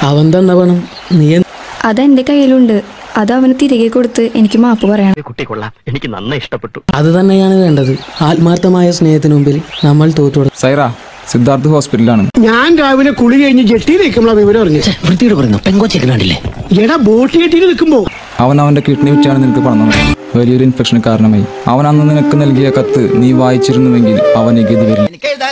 അവൻ തന്ന പണം നീ അതെന്റെ കയ്യിലുണ്ട്. അത് അവന് തിരികെ കൊടുത്ത് എനിക്ക് മാപ്പ് പറയണം. കുട്ടി കൊള്ളാം, എനിക്ക് നന്നായി ഇഷ്ടപ്പെട്ടു. അത് തന്നെയാണ് വേണ്ടത്. ആത്മാർത്ഥമായ സ്നേഹത്തിന് മുമ്പിൽ നമ്മൾ തോറ്റു. സൈറ സിദ്ധാർത്ഥ് ഹോസ്പിറ്റലാണ്. ഞാൻ രാവിലെ കുളി കഴിഞ്ഞ് ജെട്ടിയിൽ നിൽക്കുമ്പോൾ വിവരം അറിഞ്ഞു. വൃത്തിയോട് പറയുന്നു പെങ്കോച്ചേക്കനാണ്ടില്ലേ എടാ ബോട്ട് ജെട്ടിയിൽ നിൽക്കുമ്പോ അവന്റെ കിഡ്നി വിറ്റാണ് നിനക്ക് പണം വലിയൊരു ഇൻഫെക്ഷൻ കാരണമായി. അവൻ അന്ന് നിനക്ക് നൽകിയ കത്ത് നീ വായിച്ചിരുന്നുവെങ്കിൽ അവന് ഗതി വരില്ല.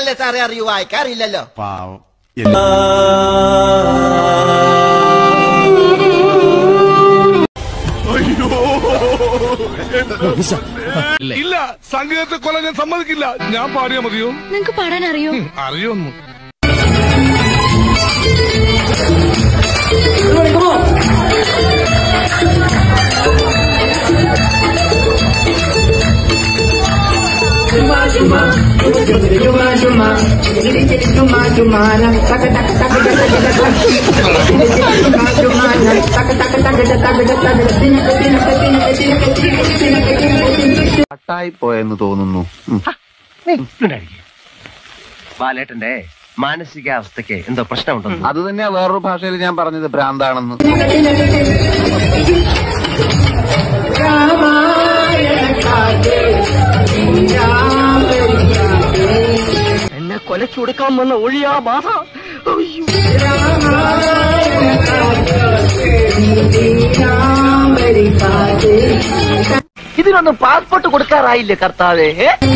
ഇല്ല, സംഗീതത്തെ കൊല്ലാൻ ഞാൻ സമ്മതിക്കില്ല. ഞാൻ പാടിയാ മതിയോ? നിങ്ങക്ക് പാടാൻ അറിയോ? അറിയോന്നു കട്ടായി പോയെന്ന് തോന്നുന്നു. ബാലേട്ടന്റെ മാനസികാവസ്ഥക്ക് എന്തോ പ്രശ്നമുണ്ടെന്ന്. അത് തന്നെയാ വേറൊരു ഭാഷയിൽ ഞാൻ പറഞ്ഞത്, ഭ്രാന്താണെന്ന്. എന്നെ കൊലച്ചു കൊടുക്കാൻ വന്ന ഒഴിയാ ബാധ. ഇതിനൊന്നും പാസ്പോർട്ട് കൊടുക്കാറായില്ലേ കർത്താവേ?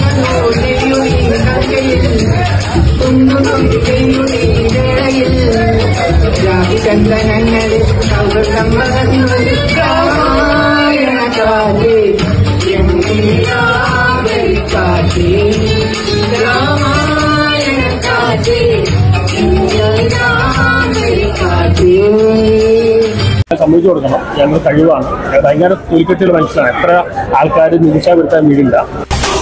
സമ്മതിച്ചു കൊടുക്കണം. ഞങ്ങൾ കഴിവാണ്. ഭയങ്കര തൊലിക്കെട്ടുള്ള മനുഷ്യനാണ്. എത്ര ആൾക്കാർ നിരീക്ഷ വരുത്താൻ വീടില്ല.